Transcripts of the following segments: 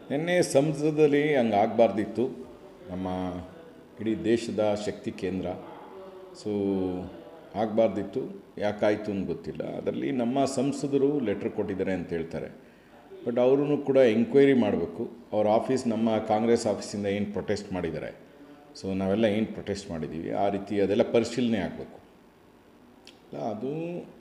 ನಿನ್ನೆ ಸಂಸದದಲ್ಲಿ ಹಂಗೆ ಆಗಬಾರ್ದಿತ್ತು. ನಮ್ಮ ಇಡೀ ದೇಶದ ಶಕ್ತಿ ಕೇಂದ್ರ. ಸೊ ಆಗಬಾರ್ದಿತ್ತು. ಯಾಕಾಯಿತು ಅಂತ ಗೊತ್ತಿಲ್ಲ. ಅದರಲ್ಲಿ ನಮ್ಮ ಸಂಸದರು ಲೆಟ್ರ್ ಕೊಟ್ಟಿದ್ದಾರೆ ಅಂತ ಹೇಳ್ತಾರೆ. ಬಟ್ ಅವರು ಕೂಡ ಎಂಕ್ವೈರಿ ಮಾಡಬೇಕು. ಅವ್ರ ಆಫೀಸ್ ನಮ್ಮ ಕಾಂಗ್ರೆಸ್ ಆಫೀಸಿಂದ ಏನು ಪ್ರೊಟೆಸ್ಟ್ ಮಾಡಿದ್ದಾರೆ, ಸೊ ನಾವೆಲ್ಲ ಏನು ಪ್ರೊಟೆಸ್ಟ್ ಮಾಡಿದ್ದೀವಿ ಆ ರೀತಿ ಅದೆಲ್ಲ ಪರಿಶೀಲನೆ ಆಗಬೇಕು. ಅದು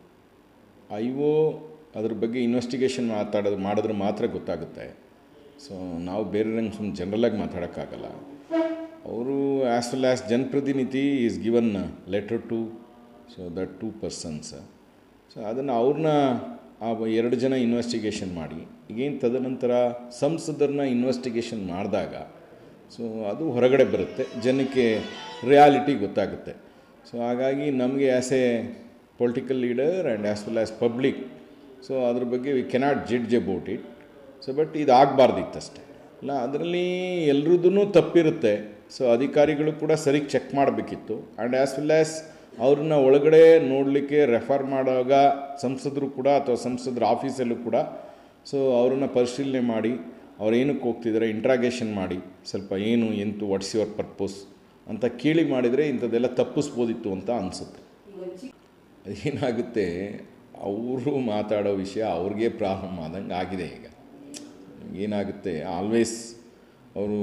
IO ಅದ್ರ ಬಗ್ಗೆ ಇನ್ವೆಸ್ಟಿಗೇಷನ್ ಮಾಡಿದ್ರೆ ಮಾತ್ರ ಗೊತ್ತಾಗುತ್ತೆ. ಸೊ ನಾವು ಬೇರೆಯವ್ರಂಗೆ ಸುಮ್ಮನೆ ಜನರಲಾಗಿ ಮಾತಾಡೋಕ್ಕಾಗಲ್ಲ. ಅವರು ಆ್ಯಸ್ ವೆಲ್ ಆ್ಯಸ್ ಜನಪ್ರತಿನಿಧಿ is given letter to that 2 persons. So ಅದನ್ನು ಅವ್ರನ್ನ ಆ 2 ಜನ ಇನ್ವೆಸ್ಟಿಗೇಷನ್ ಮಾಡಿ ಈಗೇನು ತದನಂತರ ಸಂಸದರನ್ನ ಇನ್ವೆಸ್ಟಿಗೇಷನ್ ಮಾಡಿದಾಗ ಸೊ ಅದು ಹೊರಗಡೆ ಬರುತ್ತೆ, ಜನಕ್ಕೆ ರಿಯಾಲಿಟಿ ಗೊತ್ತಾಗುತ್ತೆ. ಸೊ ಹಾಗಾಗಿ ನಮಗೆ as a political leader and as well as public so ಅದ್ರ ಬಗ್ಗೆ we cannot judge about it. So but ಇದು ಆಗಬಾರ್ದಿತ್ತಷ್ಟೇ ಅಲ್ಲ. ಅದರಲ್ಲಿ ಎಲ್ರದ್ದೂ ತಪ್ಪಿರುತ್ತೆ. ಸೊ ಅಧಿಕಾರಿಗಳು ಕೂಡ ಸರಿಗೆ ಚೆಕ್ ಮಾಡಬೇಕಿತ್ತು. ಆ್ಯಂಡ್ ಆ್ಯಸ್ ವೆಲ್ ಆ್ಯಸ್ ಅವ್ರನ್ನ ಒಳಗಡೆ ನೋಡಲಿಕ್ಕೆ ರೆಫರ್ ಮಾಡುವಾಗ ಸಂಸದರು ಕೂಡ ಅಥವಾ ಸಂಸದರ ಆಫೀಸಲ್ಲೂ ಕೂಡ ಸೊ ಅವ್ರನ್ನ ಪರಿಶೀಲನೆ ಮಾಡಿ ಅವ್ರು ಏನಕ್ಕೆ ಹೋಗ್ತಿದ್ದಾರೆ ಇಂಟ್ರಾಗೇಷನ್ ಮಾಡಿ ಸ್ವಲ್ಪ ಏನು ಎಂತು ವಾಟ್ಸ್ ಯುವರ್ ಪರ್ಪಸ್ ಅಂತ ಕೇಳಿ ಮಾಡಿದರೆ ಇಂಥದ್ದೆಲ್ಲ ತಪ್ಪಿಸ್ಬೋದಿತ್ತು ಅಂತ ಅನಿಸುತ್ತೆ. ಅದೇನಾಗುತ್ತೆ, ಅವರು ಮಾತಾಡೋ ವಿಷಯ ಅವ್ರಿಗೆ ಪ್ರಾಬ್ಲಮ್ ಆದಂಗೆ ಆಗಿದೆ. ಈಗ ಏನಾಗುತ್ತೆ, ಆಲ್ವೇಸ್ ಅವರು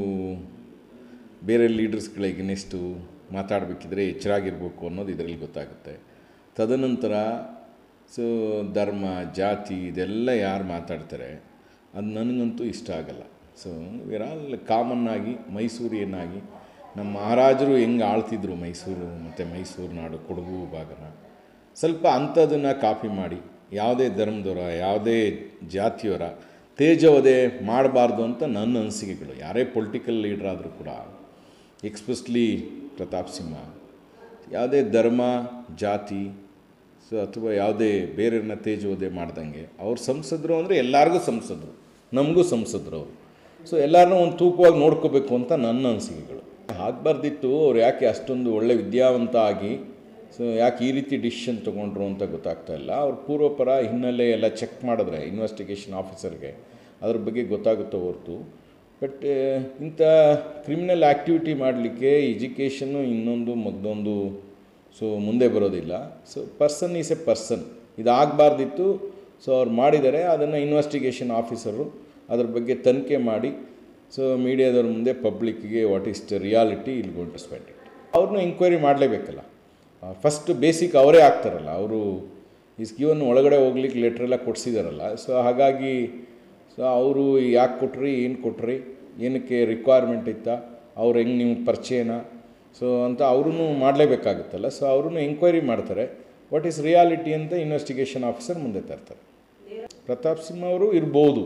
ಬೇರೆ ಲೀಡರ್ಸ್ಗಳ ಎಗನೆಸ್ಟು ಮಾತಾಡಬೇಕಿದ್ರೆ ಎಚ್ಚರಾಗಿರ್ಬೇಕು ಅನ್ನೋದು ಇದರಲ್ಲಿ ಗೊತ್ತಾಗುತ್ತೆ. ತದನಂತರ ಸೊ ಧರ್ಮ ಜಾತಿ ಇದೆಲ್ಲ ಯಾರು ಮಾತಾಡ್ತಾರೆ ಅದು ನನಗಂತೂ ಇಷ್ಟ ಆಗಲ್ಲ. ಸೊ ವಿರಾಲ್ ಕಾಮನ್ನಾಗಿ ಮೈಸೂರಿಯನ್ನಾಗಿ ನಮ್ಮ ಮಹಾರಾಜರು ಹೆಂಗೆ ಆಳ್ತಿದ್ರು ಮೈಸೂರು ಮತ್ತು ಮೈಸೂರು ನಾಡು ಕೊಡಗು ಭಾಗನ ಸ್ವಲ್ಪ ಅಂಥದನ್ನು ಕಾಪಿ ಮಾಡಿ ಯಾವುದೇ ಧರ್ಮದವರ ಯಾವುದೇ ಜಾತಿಯವರ ತೇಜವಧೆ ಮಾಡಬಾರ್ದು ಅಂತ ನನ್ನ ಅನಿಸಿಕೆಗಳು. ಯಾರೇ ಪೊಲಿಟಿಕಲ್ ಲೀಡರ್ ಆದರೂ ಕೂಡ ಎಕ್ಸ್ಪೆಷಲಿ ಪ್ರತಾಪ್ ಸಿಂಹ ಯಾವುದೇ ಧರ್ಮ ಜಾತಿ ಸೊ ಅಥವಾ ಯಾವುದೇ ಬೇರೆಯವ್ರನ್ನ ತೇಜವಧೆ ಮಾಡ್ದಂಗೆ ಅವ್ರು ಸಂಸದರು ಅಂದರೆ ಎಲ್ಲರಿಗೂ ಸಂಸದರು, ನಮಗೂ ಸಂಸದರು ಅವರು. ಸೊ ಎಲ್ಲರನ್ನೂ ಒಂದು ತೂಕವಾಗಿ ನೋಡ್ಕೋಬೇಕು ಅಂತ ನನ್ನ ಅನಿಸಿಕೆಗಳು. ಆಗಬಾರ್ದಿತ್ತು. ಅವ್ರು ಯಾಕೆ ಅಷ್ಟೊಂದು ಒಳ್ಳೆ ವಿದ್ಯಾವಂತ ಆಗಿ ಸೊ ಯಾಕೆ ಈ ರೀತಿ ಡಿಸಿಷನ್ ತೊಗೊಂಡ್ರು ಅಂತ ಗೊತ್ತಾಗ್ತಾ ಇಲ್ಲ. ಅವ್ರ ಪೂರ್ವಪರ ಹಿನ್ನೆಲೆ ಎಲ್ಲ ಚೆಕ್ ಮಾಡಿದ್ರೆ ಇನ್ವೆಸ್ಟಿಗೇಷನ್ ಆಫೀಸರ್ಗೆ ಅದ್ರ ಬಗ್ಗೆ ಗೊತ್ತಾಗುತ್ತೋ ಹೊರತು. ಬಟ್ ಇಂಥ ಕ್ರಿಮಿನಲ್ ಆ್ಯಕ್ಟಿವಿಟಿ ಮಾಡಲಿಕ್ಕೆ ಎಜುಕೇಷನ್ನು ಇನ್ನೊಂದು ಮತ್ತೊಂದು ಸೊ ಮುಂದೆ ಬರೋದಿಲ್ಲ. So person is a person. ಇದಾಗಬಾರ್ದಿತ್ತು. ಸೊ ಅವ್ರು ಮಾಡಿದ್ದಾರೆ. ಅದನ್ನು ಇನ್ವೆಸ್ಟಿಗೇಷನ್ ಆಫೀಸರು ಅದ್ರ ಬಗ್ಗೆ ತನಿಖೆ ಮಾಡಿ ಸೊ ಮೀಡಿಯಾದವ್ರ ಮುಂದೆ ಪಬ್ಲಿಕ್ಕಿಗೆ ವಾಟ್ ಈಸ್ ದ ರಿಯಾಲಿಟಿ ಇಲ್ಲಿ ಗೋಯಿಂಗ್ ಟು ಸ್ಪೆಂಡ್ ಇಟ್. ಅವ್ರನ್ನೂ ಎಂಕ್ವೈರಿ ಮಾಡಲೇಬೇಕಲ್ಲ. ಫಸ್ಟ್ ಬೇಸಿಕ್ ಅವರೇ ಆಗ್ತಾರಲ್ಲ, ಅವರು ಈಸ್ ಗಿವನ್ ಒಳಗಡೆ ಹೋಗ್ಲಿಕ್ಕೆ ಲೆಟ್ರೆಲ್ಲ ಕೊಡಿಸಿದಾರಲ್ಲ. ಸೊ ಹಾಗಾಗಿ ಸೊ ಅವರು ಯಾಕೆ ಕೊಟ್ರಿ, ಏನು ಕೊಟ್ರಿ, ಏನಕ್ಕೆ ರಿಕ್ವೈರ್ಮೆಂಟ್ ಇತ್ತಾ, ಅವ್ರು ಹೆಂಗೆ ನಿಮ್ಗೆ ಪರಿಚಯನ ಸೊ ಅಂತ ಅವ್ರೂ ಮಾಡಲೇಬೇಕಾಗುತ್ತಲ್ಲ. ಸೊ ಅವ್ರೂ ಎಂಕ್ವೈರಿ ಮಾಡ್ತಾರೆ. ವಾಟ್ ಈಸ್ ರಿಯಾಲಿಟಿ ಅಂತ ಇನ್ವೆಸ್ಟಿಗೇಷನ್ ಆಫೀಸರ್ ಮುಂದೆ ತರ್ತಾರೆ. ಪ್ರತಾಪ್ ಸಿಂಹ ಅವರು ಇರ್ಬೋದು.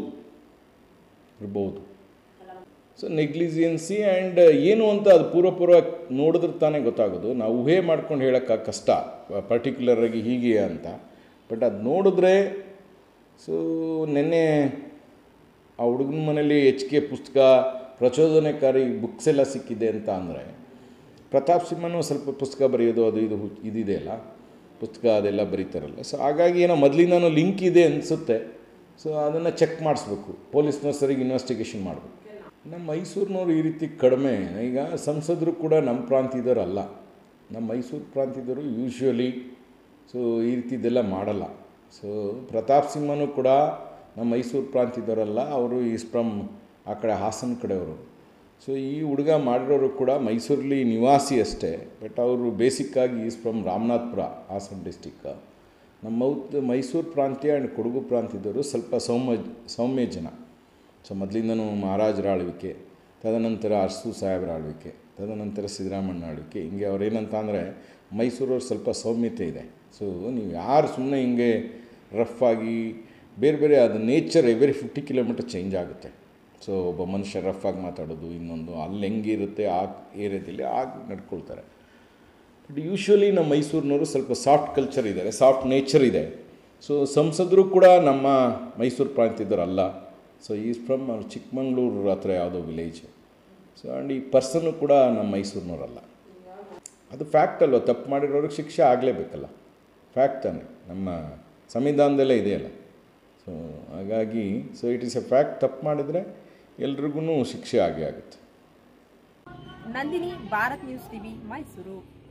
ಸೊ ನೆಗ್ಲಿಜೆನ್ಸಿ ಆ್ಯಂಡ್ ಏನು ಅಂತ ಅದು ಪೂರ್ವ ನೋಡಿದ್ರೆ ತಾನೇ ಗೊತ್ತಾಗೋದು. ನಾವು ಊಹೆ ಮಾಡ್ಕೊಂಡು ಹೇಳೋಕ್ಕೆ ಕಷ್ಟ ಪರ್ಟಿಕ್ಯುಲರಾಗಿ ಹೀಗೆ ಅಂತ. ಬಟ್ ಅದು ನೋಡಿದ್ರೆ ಸೊ ನಿನ್ನೆ ಆ ಹುಡುಗನ ಮನೇಲಿ HK ಪುಸ್ತಕ ಪ್ರಚೋದನೆಕಾರಿ ಬುಕ್ಸ್ ಎಲ್ಲ ಸಿಕ್ಕಿದೆ ಅಂತ ಅಂದರೆ ಪ್ರತಾಪ್ ಸಿಂಹನೂ ಸ್ವಲ್ಪ ಪುಸ್ತಕ ಬರೆಯೋದು ಅದು ಇದಿದೆ ಅಲ್ಲ, ಪುಸ್ತಕ ಅದೆಲ್ಲ ಬರೀತಾರಲ್ಲ. ಸೊ ಹಾಗಾಗಿ ಏನೋ ಮೊದಲಿಂದನೂ ಲಿಂಕ್ ಇದೆ ಅನಿಸುತ್ತೆ. ಸೊ ಅದನ್ನು ಚೆಕ್ ಮಾಡಿಸ್ಬೇಕು. ಪೊಲೀಸ್ನವ್ರು ಸರಿಗೆ ಇನ್ವೆಸ್ಟಿಗೇಷನ್ ಮಾಡಬೇಕು. ನಮ್ಮ ಮೈಸೂರಿನವ್ರು ಈ ರೀತಿ ಕಡಿಮೆ. ಈಗ ಸಂಸದರು ಕೂಡ ನಮ್ಮ ಪ್ರಾಂತ್ಯದವರಲ್ಲ. ನಮ್ಮ ಮೈಸೂರು ಪ್ರಾಂತ್ಯದವರು ಯೂಶ್ವಲಿ ಸೊ ಈ ರೀತಿದೆಲ್ಲ ಮಾಡಲ್ಲ. ಸೊ ಪ್ರತಾಪ್ ಸಿಂಹನೂ ಕೂಡ ನಮ್ಮ ಮೈಸೂರು ಪ್ರಾಂತ್ಯದವರಲ್ಲ. ಅವರು ಈಸ್ ಫ್ರಮ್ ಆ ಕಡೆ ಹಾಸನ ಕಡೆಯವರು. ಸೊ ಈ ಹುಡುಗ ಮಾಡಿರೋರು ಕೂಡ ಮೈಸೂರಲ್ಲಿ ನಿವಾಸಿ ಅಷ್ಟೇ. ಬಟ್ ಅವರು ಬೇಸಿಕ್ಕಾಗಿ is from Ramanathapura, Hassan district. ನಮ್ಮ ಮೈಸೂರು ಪ್ರಾಂತ್ಯ ಆ್ಯಂಡ್ ಕೊಡಗು ಪ್ರಾಂತ್ಯದವರು ಸ್ವಲ್ಪ ಸೌಮ್ಯ ಜನ. ಸೊ ಮೊದಲಿಂದನೂ ಮಹಾರಾಜರ ಆಳ್ವಿಕೆ, ತದನಂತರ ಅರಸು ಸಾಹೇಬರ ಆಳ್ವಿಕೆ, ತದನಂತರ ಸಿದ್ದರಾಮಣ್ಣ ಆಳ್ವಿಕೆ, ಹಿಂಗೆ ಅವ್ರೇನಂತ ಅಂದರೆ ಮೈಸೂರವ್ರು ಸ್ವಲ್ಪ ಸೌಮ್ಯತೆ ಇದೆ. ಸೊ ನೀವು ಯಾರು ಸುಮ್ಮನೆ ಹಿಂಗೆ ರಫ್ ಆಗಿ ಬೇರೆ ಅದು ನೇಚರ್ ಎವ್ರಿ 50 ಕಿಲೋಮೀಟರ್ ಚೇಂಜ್ ಆಗುತ್ತೆ. ಸೊ ಒಬ್ಬ ಮನುಷ್ಯ ರಫ್ ಆಗಿ ಮಾತಾಡೋದು ಇನ್ನೊಂದು ಅಲ್ಲಿ ಹೆಂಗಿರುತ್ತೆ ಆ ಏರಿಯಾದಲ್ಲಿ ಆಗಿ ನಡ್ಕೊಳ್ತಾರೆ. ಬಟ್ ಯೂಶ್ವಲಿ ನಮ್ಮ ಮೈಸೂರಿನವರು ಸ್ವಲ್ಪ ಸಾಫ್ಟ್ ಕಲ್ಚರ್ ಇದ್ದಾರೆ, ಸಾಫ್ಟ್ ನೇಚರ್ ಇದೆ. ಸೊ ಸಂಸದರು ಕೂಡ ನಮ್ಮ ಮೈಸೂರು ಪ್ರಾಂತ್ಯದವರಲ್ಲ. ಸೊ ಈಸ್ ಫ್ರಮ್ ಚಿಕ್ಕಮಂಗ್ಳೂರು ಹತ್ರ ಯಾವುದೋ ವಿಲೇಜ್. ಸೊ ಆ್ಯಂಡ್ ಈ ಪರ್ಸನ್ನು ಕೂಡ ನಮ್ಮ ಮೈಸೂರಿನವರಲ್ಲ. ಅದು ಫ್ಯಾಕ್ಟ್ ಅಲ್ವ. ತಪ್ಪು ಮಾಡಿರೋರಿಗೆ ಶಿಕ್ಷೆ ಆಗಲೇಬೇಕಲ್ಲ, ಫ್ಯಾಕ್ಟ್ ತಾನೆ. ನಮ್ಮ ಸಂವಿಧಾನದಲ್ಲೇ ಇದೆಯಲ್ಲ. ಸೊ ಹಾಗಾಗಿ so it is a fact. ತಪ್ಪು ಮಾಡಿದರೆ ಎಲ್ರಿಗೂ ಶಿಕ್ಷೆ ಆಗೇ ಆಗುತ್ತೆ. Nandini, Bharat news TV, Mysuru.